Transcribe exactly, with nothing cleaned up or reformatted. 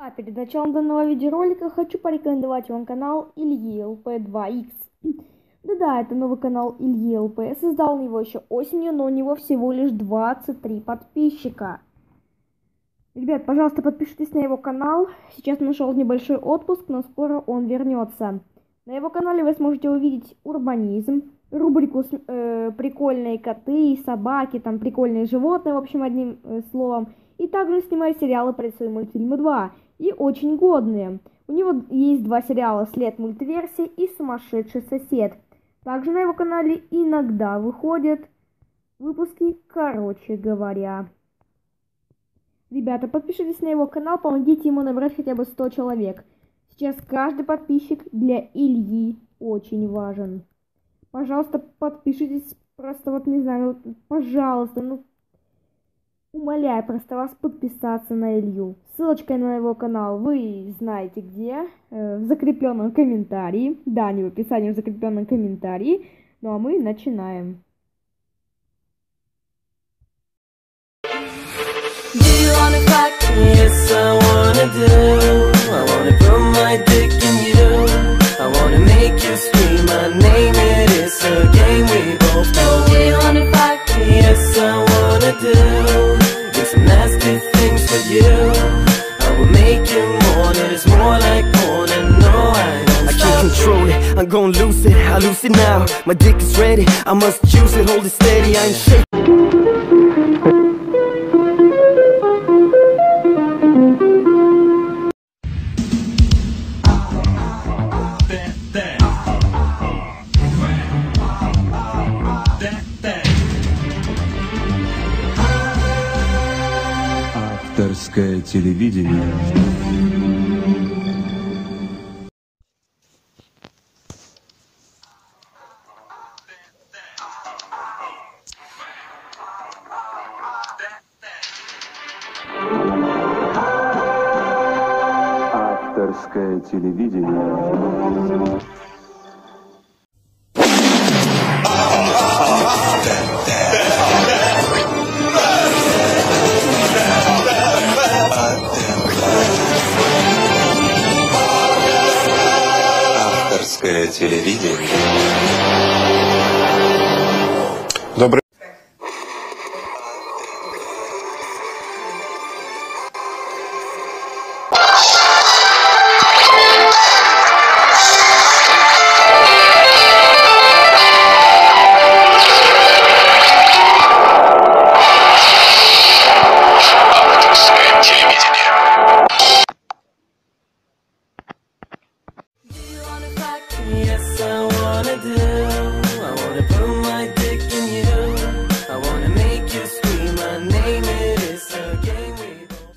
А перед началом данного видеоролика хочу порекомендовать вам канал Ильи эл пи два икс. Да-да, это новый канал Ильи эл пи. Создал он его еще осенью, но у него всего лишь двадцать три подписчика. Ребят, пожалуйста, подпишитесь на его канал. Сейчас нашел небольшой отпуск, но скоро он вернется. На его канале вы сможете увидеть урбанизм, рубрику э, прикольные коты и собаки, там прикольные животные, в общем, одним э, словом. И также снимаю сериалы про свои мультфильмы два. И очень годные. У него есть два сериала «След мультиверсии» и «Сумасшедший сосед». Также на его канале иногда выходят выпуски «Короче говоря». Ребята, подпишитесь на его канал, помогите ему набрать хотя бы сто человек. Сейчас каждый подписчик для Ильи очень важен. Пожалуйста, подпишитесь, просто вот не знаю, пожалуйста, ну... Умоляю просто вас подписаться на Илью. Ссылочка на его канал вы знаете где. Э, в закрепленном комментарии. Да, не в описании, в закрепленном комментарии. Ну а мы начинаем. Some nasty things for you. I will make you more, that is more like porn. And no, I don't I can't control it, I'm gon' lose it. I lose it now, my dick is ready. I must choose it, hold it steady, I ain't shaking. Авторское телевидение. Авторское телевидение. Авторское телевидение. Добрый. Yes, I wanna do. I wanna put